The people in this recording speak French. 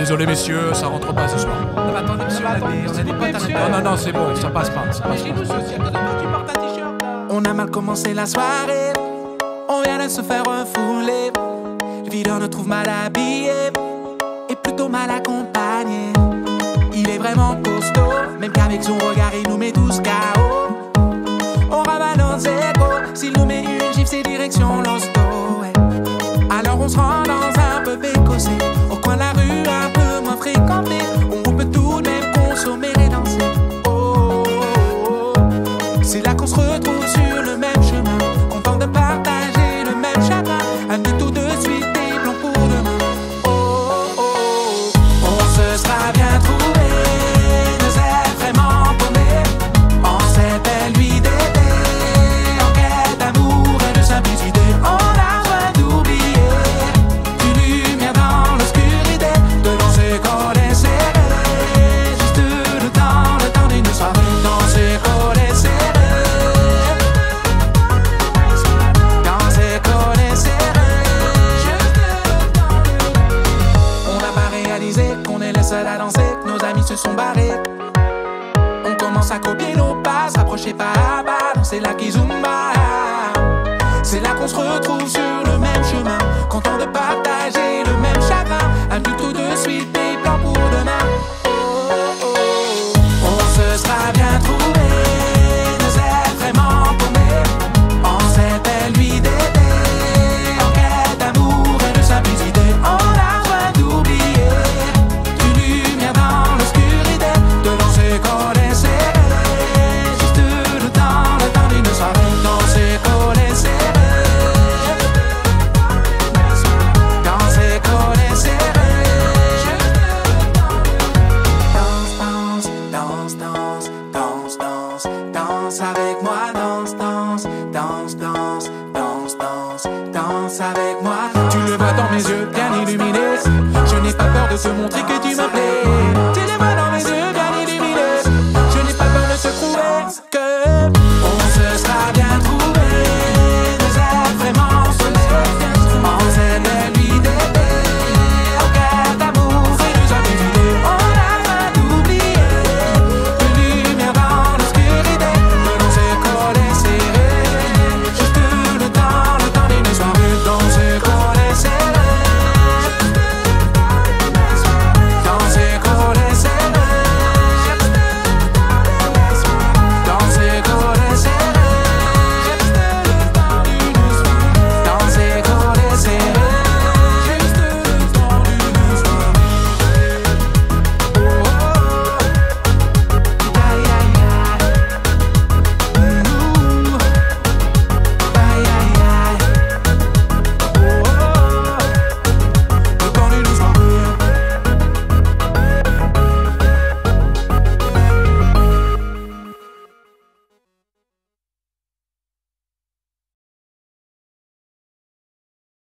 Désolé messieurs, ça rentre pas ce soir. Non mais attendez monsieur, on a des potes à l'intérieur. Non, c'est bon, ça passe pas. Mais chez nous, c'est aussi à cause de toi qui porte un t-shirt là. On a mal commencé la soirée, on vient de se faire refouler. Le videur nous trouve mal habillés et plutôt mal accompagnés. Il est vraiment costaud, même qu'avec son regard il nous met tous KO. On rabat nos égos, s'il nous met une gifle c'est direction l'hosto, ouais. Alors on se rend dans un pub écossais, au coin de la rue un peu moins fréquenté, où on peut tout de même consommer et danser. Oh, oh, oh. C'est là qu'on se retrouve sur le même chemin, content de partager le même chagrin. Amenez tout de suite des plans pour demain. Oh, oh, oh. On se sera bien trouvé, nous est vraiment paumés. En cette belle nuit d'été, en quête d'amour et de simplicité. On a besoin d'oublier une lumière dans l'obscurité, de danser collés serrés, juste le temps d'une soirée. Danser collés serrés, danser collés serrés. On n'a pas réalisé qu'on est les seuls à danser, que nos amis se sont barrés. On commence à copier nos pas, s'approcher pas à pas, danser la kizumba. C'est là qu'on se retrouve sur le même chemin, content de partager le même chagrin. Amenez tout de suite des plans pour demain. Oh, oh, oh. On se sera bien trouvé, nous êtes vraiment paumés. En cette belle nuit d'été, en quête d'amour et de simplicité. On a besoin d'oublier une lumière dans l'obscurité, de danser collés serrés, juste le temps d'une soirée. Danser collés serrés, danser collés serrés. Danse, danse, danse, danse, danse, danse avec moi. Danse, danse, danse, danse, danse, danse, danse avec moi. Tu le vois dans mes yeux bien illuminés, je n'ai pas peur de te montrer que tu me plais. Tu le vois dans mes yeux